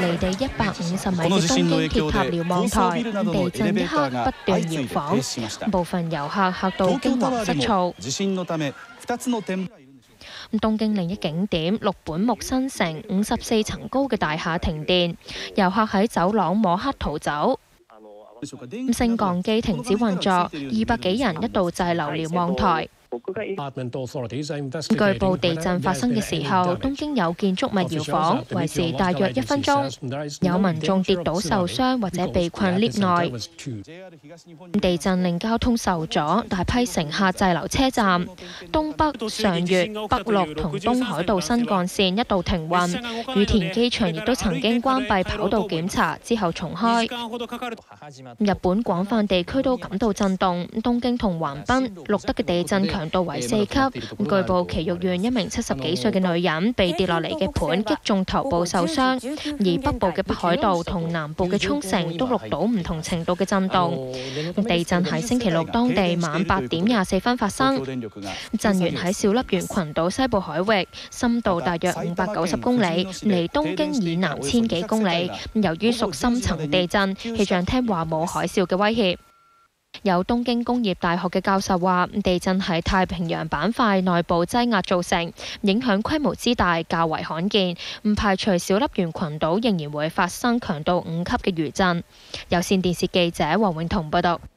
離地150米嘅東京鐵塔瞭望台，地震一刻不斷搖晃，部分遊客嚇到驚惶失措。東京另一景點六本木新城54層高嘅大廈停電，遊客喺走廊摸黑逃走。升降機停止運作，200幾人一度滯留瞭望台。據報地震發生嘅時候，東京有建築物搖晃，維持大約1分鐘，有民眾跌倒受傷或者被困 lift 內。地震令交通受阻，大批乘客滯留車站。東北、上越、北陸同東海道新幹線一度停運，羽田機場亦都曾經關閉跑道檢查，之後重開。日本廣泛地區都感到震動，東京同橫濱錄得嘅地震強度為4級。據報埼玉縣一名70幾歲嘅女人被跌落嚟嘅盤擊中頭部受傷，而北部嘅北海道同南部嘅沖繩都錄到唔同程度嘅震動。地震喺星期六當地晚8點24分發生，震源喺小笠原群島西部海域，深度大約590公里，離東京以南1000幾公里。由於屬深層地震，氣象廳話冇海嘯嘅威脅。有東京工業大學嘅教授話，地震係太平洋板塊內部擠壓造成，影響規模之大較為罕見，唔排除小笠原群島仍然會發生強度5級嘅餘震。有線電視記者黃永彤報道。